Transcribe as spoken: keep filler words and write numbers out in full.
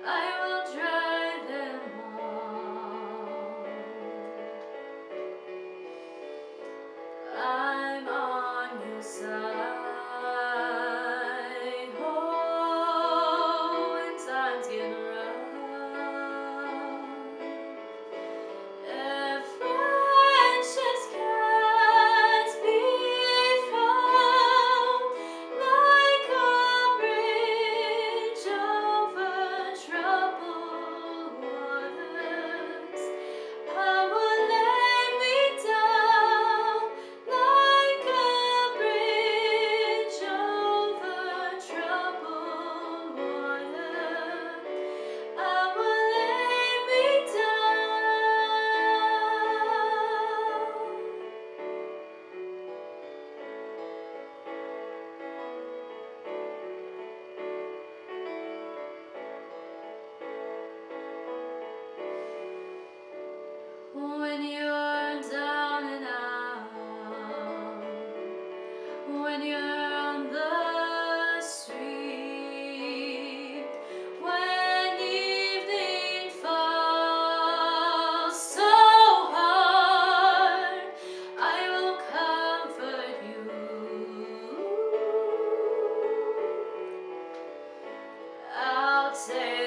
I will dry them all. I'm on your side. Oh, when times get rough, if friendships can't be found, like a bridge over troubled waters, I will lay me down like a bridge over troubled water. I will lay me down. When you're down and out, when you're on the street, when evening falls so hard, I will comfort you. I'll take